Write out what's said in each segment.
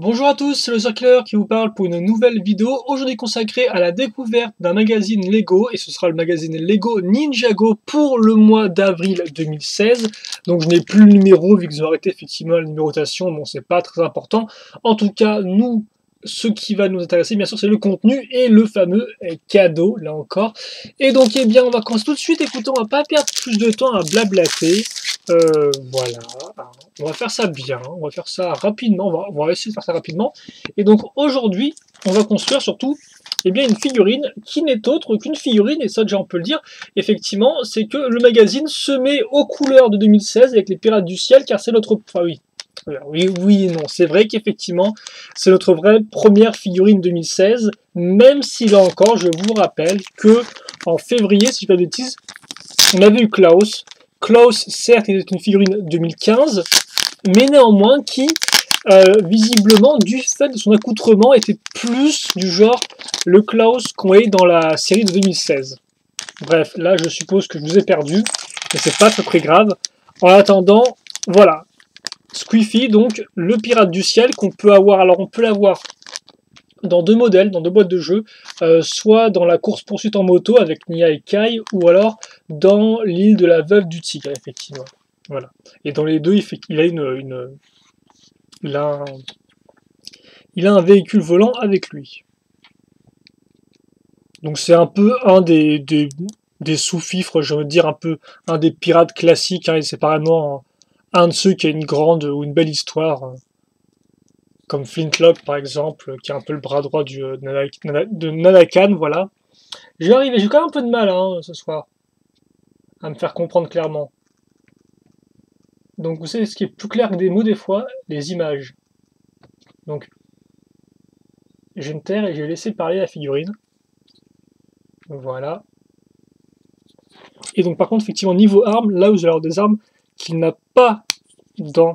Bonjour à tous, c'est le Circleur qui vous parle pour une nouvelle vidéo, aujourd'hui consacrée à la découverte d'un magazine Lego, et ce sera le magazine Lego Ninjago pour le mois d'avril 2016. Donc je n'ai plus le numéro vu qu'ils ont arrêté effectivement la numérotation, bon c'est pas très important. En tout cas, nous, ce qui va nous intéresser bien sûr c'est le contenu et le fameux cadeau, là encore. Et donc eh bien on va commencer tout de suite, écoutez, on va pas perdre plus de temps à blablater. Voilà, on va faire ça bien, on va faire ça rapidement, on va essayer de faire ça rapidement. Et donc aujourd'hui, on va construire surtout bien, une figurine qui n'est autre qu'une figurine, et ça déjà on peut le dire, effectivement, c'est que le magazine se met aux couleurs de 2016 avec les Pirates du Ciel, car c'est notre... Enfin oui, oui et non, c'est vrai qu'effectivement, c'est notre vraie première figurine 2016, même si là encore, je vous rappelle que en février, si je ne dis pas de bêtises, on avait eu Klaus. Klaus, certes, il est une figurine 2015, mais néanmoins qui, visiblement, du fait de son accoutrement, était plus du genre le Klaus qu'on voyait dans la série de 2016. Bref, là, je suppose que je vous ai perdu, mais c'est pas très grave. En attendant, voilà. Squeefy, donc, le pirate du ciel qu'on peut avoir. Alors, on peut l'avoir dans deux modèles, dans deux boîtes de jeux, soit dans la course-poursuite en moto avec Nia et Kai, ou alors dans l'île de la Veuve du Tigre, effectivement. Voilà. Et dans les deux, il a un véhicule volant avec lui. Donc c'est un peu un des sous-fifres, je veux dire, un peu un des pirates classiques, hein, et c'est apparemment un de ceux qui a une grande ou une belle histoire, comme Flintlock par exemple, qui est un peu le bras droit de Nanakan, voilà. Je vais arriver, j'ai quand même un peu de mal ce soir à me faire comprendre clairement. Donc vous savez ce qui est plus clair que des mots des fois, les images. Donc je vais me taire et je vais laisser parler la figurine. Voilà. Et donc par contre effectivement niveau armes, là vous allez avoir des armes qu'il n'a pas dans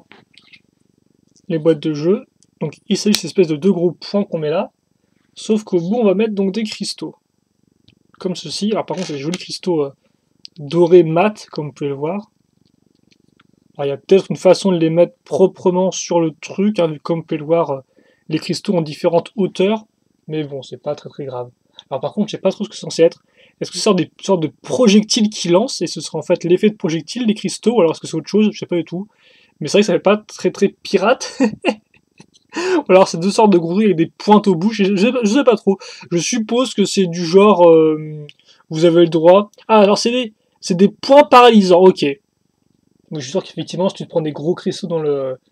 les boîtes de jeu. Donc il s'agit de cette espèce de deux gros points qu'on met là. Sauf qu'au bout on va mettre donc des cristaux. Comme ceci. Alors par contre c'est des jolis cristaux dorés mat, comme vous pouvez le voir. Alors il y a peut-être une façon de les mettre proprement sur le truc, hein, vu comme vous pouvez le voir, les cristaux ont différentes hauteurs. Mais bon, c'est pas très grave. Alors par contre, je sais pas trop ce que c'est censé être. Est-ce que c'est des sortes de projectiles qui lancent, et ce sera en fait l'effet de projectile, les cristaux, ou alors est-ce que c'est autre chose, je sais pas du tout. Mais c'est vrai que ça fait pas très pirate. Ou alors c'est deux sortes de gros avec des pointes au bout, je sais pas trop. Je suppose que c'est du genre, vous avez le droit. Ah, alors c'est des points paralysants, ok. Donc je suis sûr qu'effectivement, si tu te prends des gros cristaux dans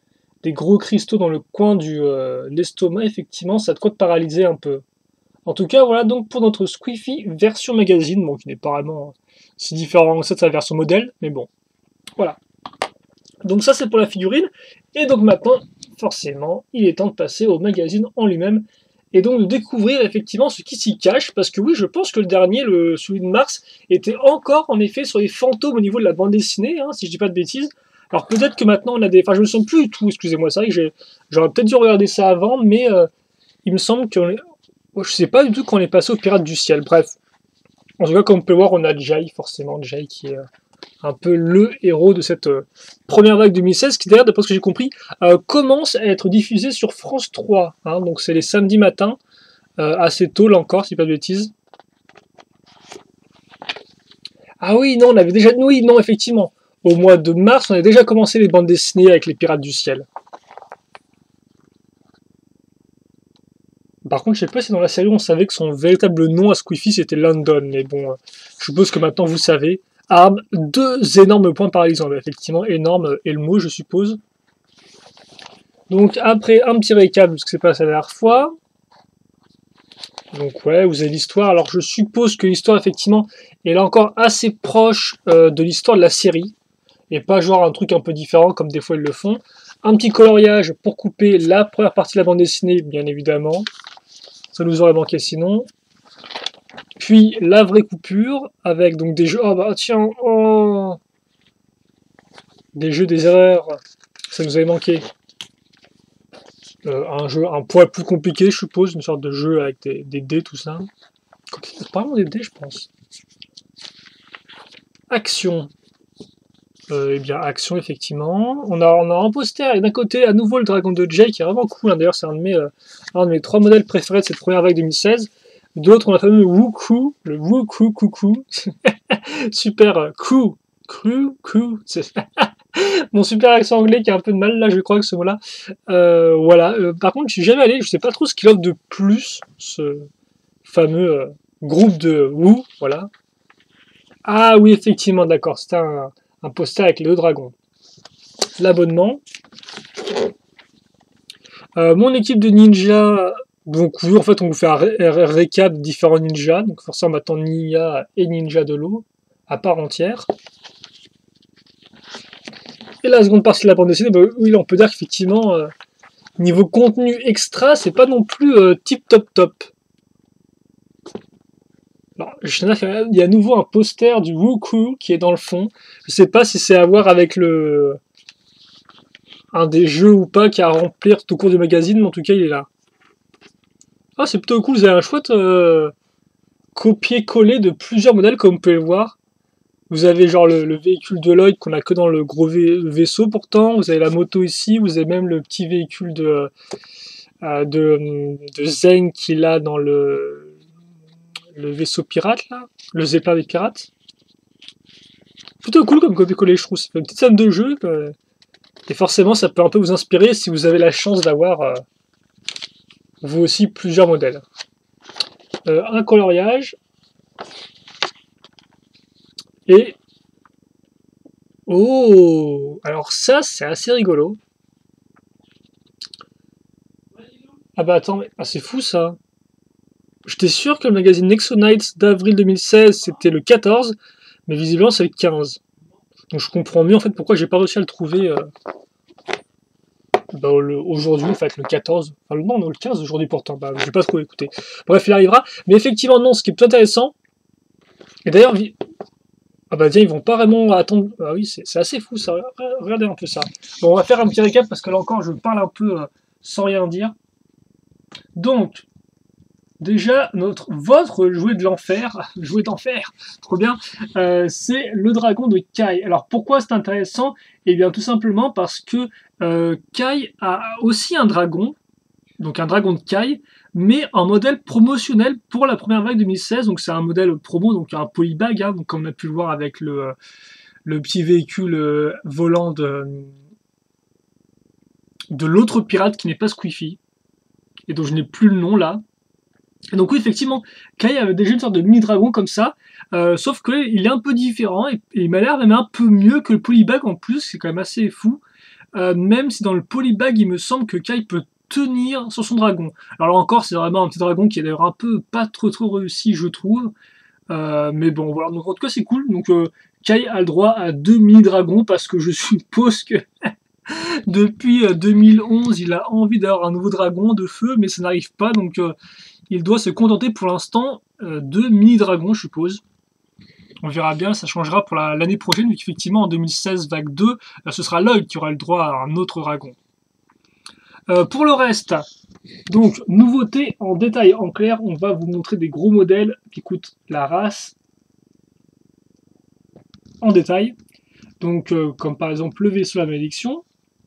le coin du l'estomac, effectivement, ça te quoi te paralyser un peu. En tout cas, voilà donc pour notre Squeefy version magazine, bon, qui n'est pas vraiment si différent que ça de sa version modèle, mais bon, voilà. Donc ça, c'est pour la figurine. Et donc maintenant, forcément, il est temps de passer au magazine en lui-même, et donc de découvrir effectivement ce qui s'y cache, parce que oui, je pense que le dernier, celui de mars, était encore en effet sur les fantômes au niveau de la bande dessinée, hein, si je dis pas de bêtises. Alors peut-être que maintenant on a des... Enfin, je me sens plus du tout, excusez-moi, c'est vrai que j'aurais peut-être dû regarder ça avant, mais il me semble que... Je sais pas du tout quand on est passé aux Pirates du Ciel, bref. En tout cas, comme on peut voir, on a Jai, forcément, Jai qui est un peu le héros de cette première vague 2016, qui d'ailleurs, d'après ce que j'ai compris, commence à être diffusé sur France 3. Hein, donc c'est les samedis matins, assez tôt là encore, si je dis pas de bêtises. Ah oui, non, on avait déjà... Oui, non, effectivement. Au mois de mars, on avait déjà commencé les bandes dessinées avec les Pirates du Ciel. Par contre, je sais pas si dans la série on savait que son véritable nom à Squeefy c'était London, mais bon, je suppose que maintenant vous savez. Arme, deux énormes points paralysants, effectivement, énorme est le mot, je suppose. Donc après un petit récap de ce qui s'est passé la dernière fois. Donc ouais, vous avez l'histoire. Alors je suppose que l'histoire effectivement est là encore assez proche de l'histoire de la série, et pas genre un truc un peu différent comme des fois ils le font. Un petit coloriage pour couper la première partie de la bande dessinée, bien évidemment. Ça nous aurait manqué sinon. Puis la vraie coupure avec donc des jeux. Oh bah tiens, oh, des jeux, des erreurs. Ça nous avait manqué. Un poids plus compliqué, je suppose, une sorte de jeu avec des dés, tout ça. C'est pas vraiment des dés, je pense. Action. Eh bien, action, effectivement. On a un poster, et d'un côté, à nouveau, le dragon de Jay, qui est vraiment cool, hein. D'ailleurs, c'est un de mes 3 modèles préférés de cette première vague 2016. D'autres, on a le fameux Wooku, le Wooku Coucou. Super, c'est mon super accent anglais qui a un peu de mal, là, je crois, que ce mot-là. Voilà. Par contre, je suis jamais allé, je sais pas trop ce qu'il offre de plus, ce fameux groupe de Woo, voilà. Ah oui, effectivement, d'accord, c'était un poster avec les 2 dragons. L'abonnement. Mon équipe de ninja, donc oui, en fait, on vous fait un récap de différents ninjas. Donc forcément, maintenant, Nia et Ninja de l'eau, à part entière. Et la seconde partie de la bande dessinée, bah, oui, là, on peut dire qu'effectivement, niveau contenu extra, c'est pas non plus tip top top. Alors, il y a à nouveau un poster du Wooku qui est dans le fond. Je sais pas si c'est à voir avec un des jeux ou pas qui a à remplir tout au cours du magazine, mais en tout cas, il est là. Ah, c'est plutôt cool, vous avez un chouette copier-coller de plusieurs modèles, comme vous pouvez le voir. Vous avez genre le véhicule de Lloyd qu'on a que dans le gros vaisseau pourtant. Vous avez la moto ici, vous avez même le petit véhicule de Zeng qu'il a dans le vaisseau pirate là, le Zeppelin des pirates. Plutôt cool comme copier-coller, je trouve. Ça fait une petite scène de jeu. Et forcément, ça peut un peu vous inspirer si vous avez la chance d'avoir vous aussi plusieurs modèles. Un coloriage. Et... Oh! Alors ça, c'est assez rigolo. Ah bah attends, ah, c'est fou ça. J'étais sûr que le magazine Nexonites d'avril 2016, c'était le 14, mais visiblement c'est le 15. Donc je comprends mieux en fait pourquoi j'ai pas réussi à le trouver bah, aujourd'hui, en fait le 14. Enfin non, le 15 aujourd'hui pourtant, bah j'ai pas trop écouté. Bref, il arrivera. Mais effectivement, non, ce qui est plus intéressant, et d'ailleurs, ah bah tiens, ils vont pas vraiment attendre. Ah oui, c'est assez fou ça. Regardez un peu ça. Bon, on va faire un petit récap parce que là encore, je parle un peu sans rien dire. Donc, déjà, votre jouet de l'enfer, jouet d'enfer, trop bien, c'est le dragon de Kai. Alors pourquoi c'est intéressant? Eh bien tout simplement parce que Kai a aussi un dragon, donc un dragon de Kai, mais en modèle promotionnel pour la première vague 2016. Donc c'est un modèle promo, donc un polybag, hein, donc comme on a pu le voir avec le petit véhicule volant de l'autre pirate qui n'est pas Squiffy, et dont je n'ai plus le nom là. Et donc oui, effectivement, Kai avait déjà une sorte de mini-dragon comme ça, sauf qu'il est un peu différent, et il m'a l'air même un peu mieux que le polybag en plus, c'est quand même assez fou, même si dans le polybag, il me semble que Kai peut tenir sur son dragon. Alors là encore, c'est vraiment un petit dragon qui est d'ailleurs un peu pas trop réussi, je trouve, mais bon, voilà, donc en tout cas c'est cool, donc Kai a le droit à 2 mini-dragons, parce que je suppose que depuis 2011, il a envie d'avoir un nouveau dragon de feu, mais ça n'arrive pas, donc il doit se contenter pour l'instant de mini-dragons, je suppose. On verra bien, ça changera pour l'année prochaine, vu qu'effectivement en 2016, vague 2, ce sera Lloyd qui aura le droit à un autre dragon. Pour le reste, donc, nouveauté en détail, en clair, on va vous montrer des gros modèles qui coûtent la race en détail. Donc, comme par exemple le vaisseau la malédiction,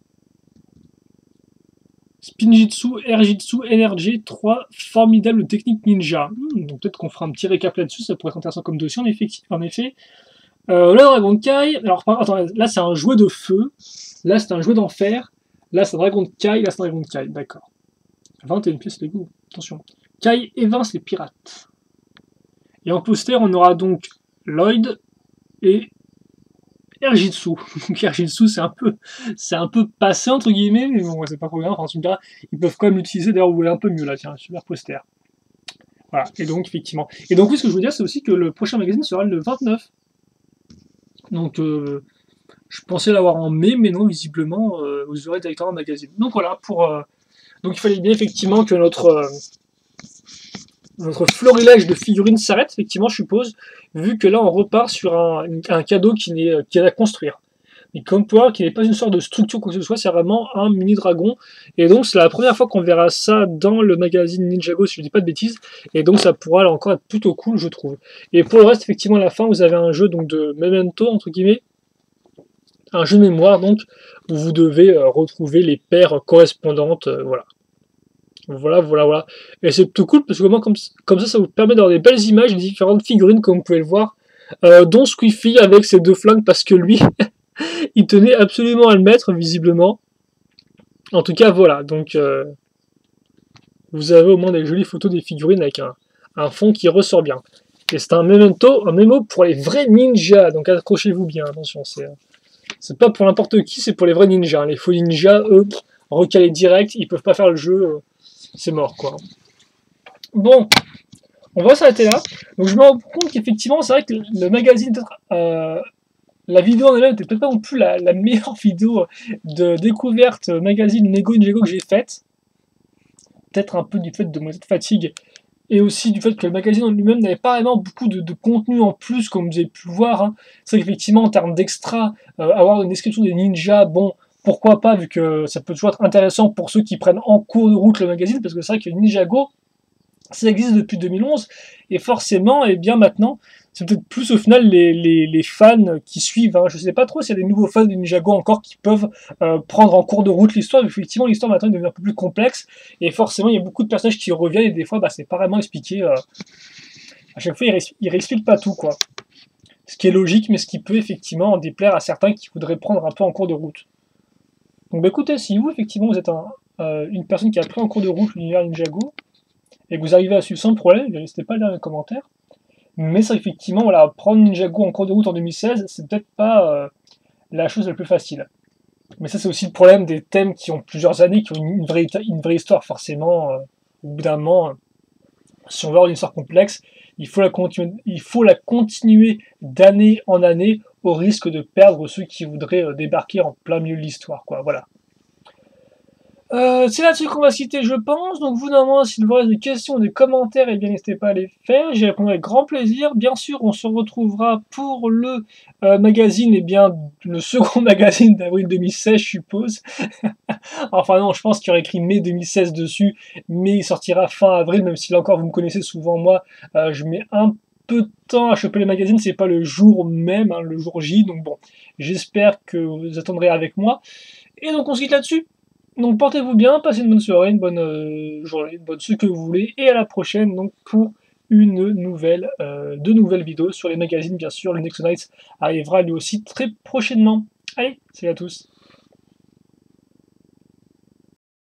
Spinjitzu, Airjitzu, Energy, 3 formidables techniques ninja. Donc peut-être qu'on fera un petit récap là-dessus, ça pourrait être intéressant comme dossier en effet. Le dragon de Kai, alors attends, là c'est un jouet de feu, là c'est un jouet d'enfer, là c'est un dragon de Kai, là c'est un dragon de Kai, d'accord. 21 pièces de goût, attention. Kai évince les pirates. Et en poster, on aura donc Lloyd et Airjitzu. Donc Airjitzu, c'est un peu passé entre guillemets, mais bon, c'est pas trop grave. Enfin, tu me diras, ils peuvent quand même l'utiliser. D'ailleurs, vous voyez un peu mieux là, tiens, super poster. Voilà. Et donc effectivement. Et donc oui, ce que je veux dire, c'est aussi que le prochain magazine sera le 29. Donc je pensais l'avoir en mai, mais non, visiblement, vous aurez directement un magazine. Donc voilà, donc il fallait bien effectivement que notre florilège de figurines s'arrête, effectivement, je suppose, vu que là, on repart sur un cadeau qui est à construire. Et comme pour qui n'est pas une sorte de structure quoi que ce soit, c'est vraiment un mini dragon. Et donc, c'est la première fois qu'on verra ça dans le magazine Ninjago, si je dis pas de bêtises. Et donc, ça pourra là encore être plutôt cool, je trouve. Et pour le reste, effectivement, à la fin, vous avez un jeu donc de memento, entre guillemets, un jeu de mémoire donc où vous devez retrouver les paires correspondantes, voilà. Voilà. Et c'est plutôt cool parce que comme ça vous permet d'avoir des belles images, des différentes figurines comme vous pouvez le voir, dont Squeefy avec ses 2 flingues parce que lui, il tenait absolument à le mettre visiblement. En tout cas voilà, donc vous avez au moins des jolies photos des figurines avec un fond qui ressort bien. Et c'est un mémo pour les vrais ninjas, donc accrochez-vous bien, attention, c'est pas pour n'importe qui, c'est pour les vrais ninjas. Les faux ninjas, eux, recalés direct, ils peuvent pas faire le jeu, c'est mort quoi. Bon, on va s'arrêter là. Donc je me rends compte qu'effectivement, c'est vrai que le magazine, la vidéo en elle-même n'était peut-être pas non plus la meilleure vidéo de découverte magazine Lego Ninjago que j'ai faite. Peut-être un peu du fait de mon état de fatigue et aussi du fait que le magazine en lui-même n'avait pas vraiment beaucoup de contenu en plus, comme vous avez pu le voir. Hein. C'est vrai qu'effectivement, en termes d'extra, avoir une description des ninjas, bon, pourquoi pas, vu que ça peut toujours être intéressant pour ceux qui prennent en cours de route le magazine, parce que c'est vrai que Ninjago, ça existe depuis 2011, et forcément, et bien maintenant, c'est peut-être plus au final les fans qui suivent. Hein. Je sais pas trop s'il y a des nouveaux fans de Ninjago encore qui peuvent prendre en cours de route l'histoire. Effectivement, l'histoire maintenant devient un peu plus complexe, et forcément, il y a beaucoup de personnages qui reviennent, et des fois, bah, c'est pas vraiment expliqué. À chaque fois, ils réexpliquent pas tout, quoi. Ce qui est logique, mais ce qui peut effectivement en déplaire à certains qui voudraient prendre un peu en cours de route. Donc, bah, écoutez, si vous, effectivement, vous êtes une personne qui a pris en cours de route l'univers Ninjago, et que vous arrivez à suivre sans problème, n'hésitez pas à le dire dans les commentaires. Mais c'est effectivement, voilà, prendre Ninjago en cours de route en 2016, c'est peut-être pas la chose la plus facile. Mais ça, c'est aussi le problème des thèmes qui ont plusieurs années, qui ont une vraie histoire, forcément. Au bout d'un moment, si on veut avoir une histoire complexe, il faut la continuer d'année en année, au risque de perdre ceux qui voudraient débarquer en plein milieu de l'histoire, quoi. Voilà. C'est là-dessus qu'on va se quitter, je pense. Donc, vous, normalement, s'il vous reste des questions, des commentaires, eh bien, n'hésitez pas à les faire. J'y répondrai avec grand plaisir. Bien sûr, on se retrouvera pour le magazine, eh bien, le second magazine d'avril 2016, je suppose. Enfin, non, je pense qu'il y aurait écrit mai 2016 dessus, mais il sortira fin avril, même si là encore, vous me connaissez souvent, moi, je mets un peu de temps à choper les magazines, c'est pas le jour même, hein, le jour J. Donc, bon, j'espère que vous attendrez avec moi. Et donc, on se quitte là-dessus. Donc portez-vous bien, passez une bonne soirée, une bonne journée, une bonne ce que vous voulez, et à la prochaine donc pour une nouvelle, de nouvelles vidéos sur les magazines bien sûr. Le Nexo Nights arrivera lui aussi très prochainement. Allez, salut à tous.